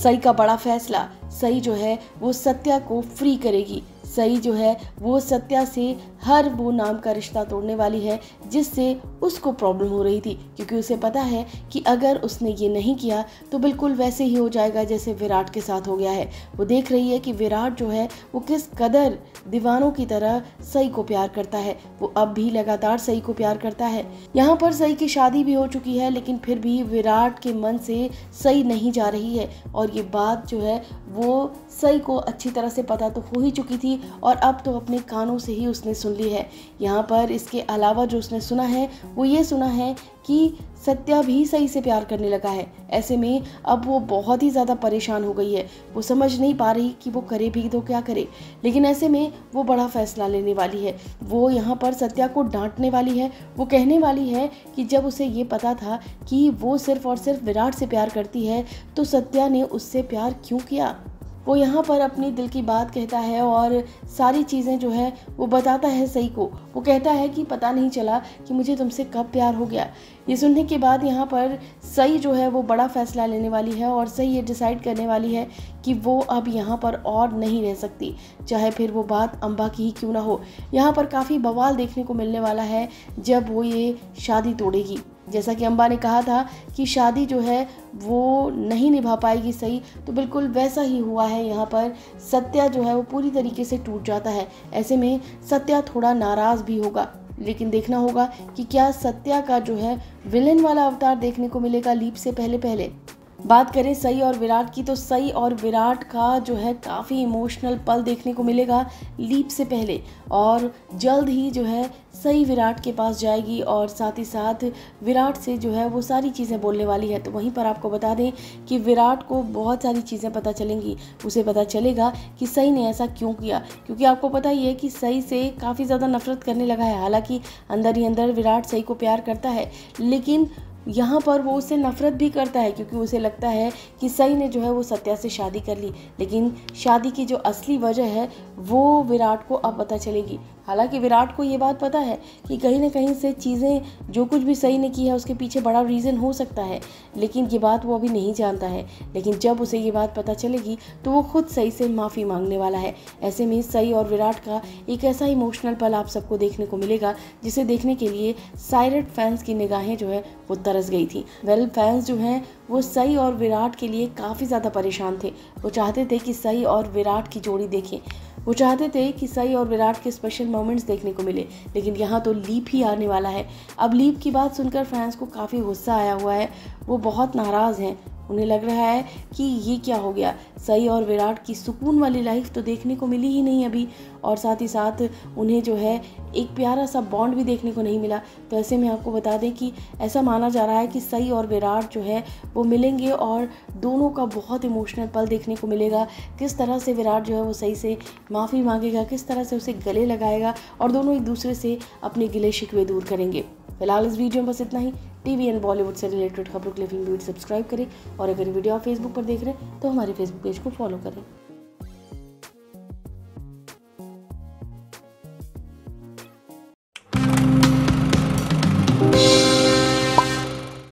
सई का बड़ा फैसला, सई जो है वो सत्या को फ्री करेगी। सई जो है वो सत्या से हर वो नाम का रिश्ता तोड़ने वाली है जिससे उसको प्रॉब्लम हो रही थी, क्योंकि उसे पता है कि अगर उसने ये नहीं किया तो बिल्कुल वैसे ही हो जाएगा जैसे विराट के साथ हो गया है। वो देख रही है कि विराट जो है वो किस कदर दीवानों की तरह सई को प्यार करता है। वो अब भी लगातार सई को प्यार करता है। यहाँ पर सई की शादी भी हो चुकी है, लेकिन फिर भी विराट के मन से सई नहीं जा रही है। और ये बात जो है वो सई को अच्छी तरह से पता तो हो ही चुकी थी और अब तो अपने कानों से ही उसने सुन ली है। यहाँ पर इसके अलावा जो उसने सुना है वो ये सुना है कि सत्या भी सई से प्यार करने लगा है। ऐसे में अब वो बहुत ही ज़्यादा परेशान हो गई है। वो समझ नहीं पा रही कि वो करे भी तो क्या करे, लेकिन ऐसे में वो बड़ा फैसला लेने वाली है। वो यहाँ पर सत्या को डांटने वाली है। वो कहने वाली है कि जब उसे ये पता था कि वो सिर्फ और सिर्फ विराट से प्यार करती है तो सत्या ने उससे प्यार क्यों किया। वो यहाँ पर अपनी दिल की बात कहता है और सारी चीज़ें जो है वो बताता है सई को। वो कहता है कि पता नहीं चला कि मुझे तुमसे कब प्यार हो गया। ये सुनने के बाद यहाँ पर सई जो है वो बड़ा फैसला लेने वाली है और सई ये डिसाइड करने वाली है कि वो अब यहाँ पर और नहीं रह सकती, चाहे फिर वो बात अम्बा की ही क्यों ना हो। यहाँ पर काफ़ी बवाल देखने को मिलने वाला है जब वो ये शादी तोड़ेगी। जैसा कि अम्बा ने कहा था कि शादी जो है वो नहीं निभा पाएगी सही, तो बिल्कुल वैसा ही हुआ है। यहाँ पर सत्या जो है वो पूरी तरीके से टूट जाता है। ऐसे में सत्या थोड़ा नाराज़ भी होगा, लेकिन देखना होगा कि क्या सत्या का जो है विलेन वाला अवतार देखने को मिलेगा लीप से पहले। बात करें सई और विराट की, तो सई और विराट का जो है काफ़ी इमोशनल पल देखने को मिलेगा लीप से पहले। और जल्द ही जो है सई विराट के पास जाएगी और साथ ही साथ विराट से जो है वो सारी चीज़ें बोलने वाली है। तो वहीं पर आपको बता दें कि विराट को बहुत सारी चीज़ें पता चलेंगी। उसे पता चलेगा कि सई ने ऐसा क्यों किया, क्योंकि आपको पता ही है कि सई से काफ़ी ज़्यादा नफरत करने लगा है। हालांकि अंदर ही अंदर विराट सई को प्यार करता है, लेकिन यहाँ पर वो उससे नफरत भी करता है, क्योंकि उसे लगता है कि सई ने जो है वो सत्या से शादी कर ली। लेकिन शादी की जो असली वजह है वो विराट को अब पता चलेगी। हालांकि विराट को ये बात पता है कि कहीं ना कहीं से चीज़ें जो कुछ भी सई ने की है उसके पीछे बड़ा रीज़न हो सकता है, लेकिन ये बात वो अभी नहीं जानता है। लेकिन जब उसे ये बात पता चलेगी तो वो खुद सई से माफ़ी मांगने वाला है। ऐसे में सई और विराट का एक ऐसा इमोशनल पल आप सबको देखने को मिलेगा जिसे देखने के लिए सायरट फैंस की निगाहें जो है वो तरस गई थी। फैंस जो हैं वो सई और विराट के लिए काफ़ी ज़्यादा परेशान थे। वो चाहते थे कि सई और विराट की जोड़ी देखें, वो चाहते थे कि सई और विराट के स्पेशल मोमेंट्स देखने को मिले। लेकिन यहाँ तो लीप ही आने वाला है। अब लीप की बात सुनकर फैंस को काफ़ी गुस्सा आया हुआ है। वो बहुत नाराज़ हैं। उन्हें लग रहा है कि ये क्या हो गया, सई और विराट की सुकून वाली लाइफ तो देखने को मिली ही नहीं अभी, और साथ ही साथ उन्हें जो है एक प्यारा सा बॉन्ड भी देखने को नहीं मिला। तो ऐसे में आपको बता दें कि ऐसा माना जा रहा है कि सई और विराट जो है वो मिलेंगे और दोनों का बहुत इमोशनल पल देखने को मिलेगा। किस तरह से विराट जो है वो सई से माफ़ी मांगेगा, किस तरह से उसे गले लगाएगा और दोनों एक दूसरे से अपने गिले शिकवे दूर करेंगे। फिलहाल इस वीडियो में बस इतना ही। टीवी एंड बॉलीवुड से रिलेटेड खबरों के लिए फिल्म वीडियो सब्सक्राइब करें और अगर वीडियो आप फेसबुक पर देख रहे हैं तो हमारे फेसबुक पेज को फॉलो करें।